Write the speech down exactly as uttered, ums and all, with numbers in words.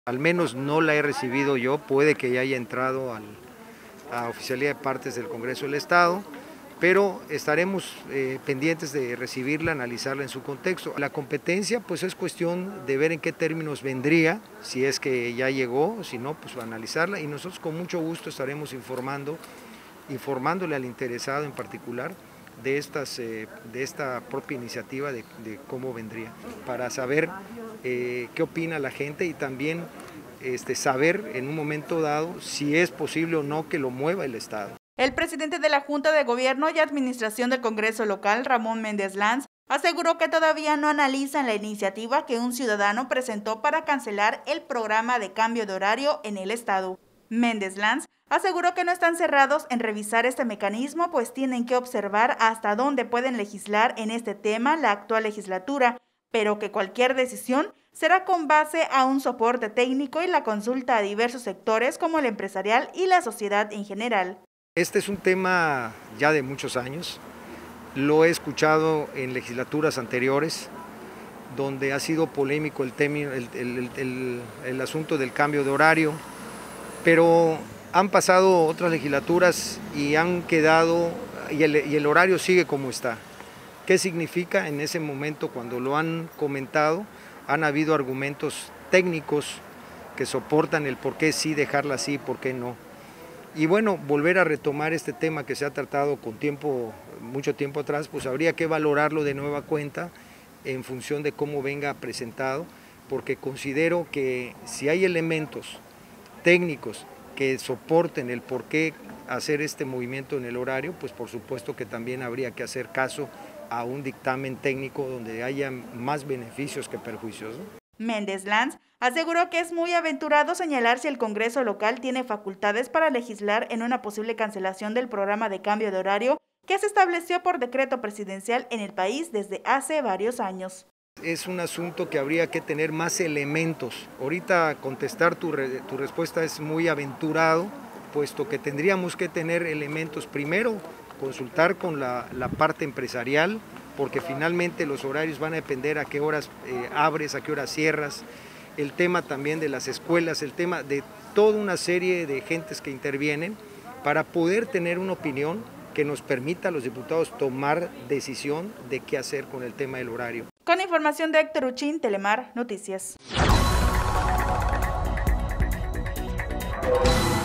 Al menos no la he recibido yo, puede que ya haya entrado al, a Oficialía de Partes del Congreso del Estado, pero estaremos eh, pendientes de recibirla, analizarla en su contexto. La competencia pues es cuestión de ver en qué términos vendría, si es que ya llegó, si no, pues analizarla, y nosotros con mucho gusto estaremos informando, informándole al interesado en particular de, estas, eh, de esta propia iniciativa de, de cómo vendría, para saber eh, qué opina la gente y también este, saber en un momento dado si es posible o no que lo mueva el Estado. El presidente de la Junta de Gobierno y Administración del Congreso Local, Ramón Méndez Lanz, aseguró que todavía no analizan la iniciativa que un ciudadano presentó para cancelar el programa de cambio de horario en el Estado. Méndez Lanz aseguró que no están cerrados en revisar este mecanismo, pues tienen que observar hasta dónde pueden legislar en este tema la actual legislatura, pero que cualquier decisión será con base a un soporte técnico y la consulta a diversos sectores como el empresarial y la sociedad en general. Este es un tema ya de muchos años, lo he escuchado en legislaturas anteriores, donde ha sido polémico el, tema, el, el, el, el asunto del cambio de horario, pero han pasado otras legislaturas y han quedado, y el, y el horario sigue como está. ¿Qué significa? En ese momento, cuando lo han comentado, han habido argumentos técnicos que soportan el por qué sí dejarla así y por qué no. Y bueno, volver a retomar este tema que se ha tratado con tiempo, mucho tiempo atrás, pues habría que valorarlo de nueva cuenta en función de cómo venga presentado, porque considero que si hay elementos técnicos que soporten el por qué hacer este movimiento en el horario, pues por supuesto que también habría que hacer caso a un dictamen técnico donde haya más beneficios que perjuicios, ¿no? Méndez Lanz aseguró que es muy aventurado señalar si el Congreso local tiene facultades para legislar en una posible cancelación del programa de cambio de horario que se estableció por decreto presidencial en el país desde hace varios años. Es un asunto que habría que tener más elementos. Ahorita contestar tu, re, tu respuesta es muy aventurado, puesto que tendríamos que tener elementos. Primero, consultar con la, la parte empresarial, porque finalmente los horarios van a depender a qué horas eh, abres, a qué horas cierras, el tema también de las escuelas, el tema de toda una serie de gentes que intervienen para poder tener una opinión que nos permita a los diputados tomar decisión de qué hacer con el tema del horario. Con información de Héctor Uchín, Telemar Noticias.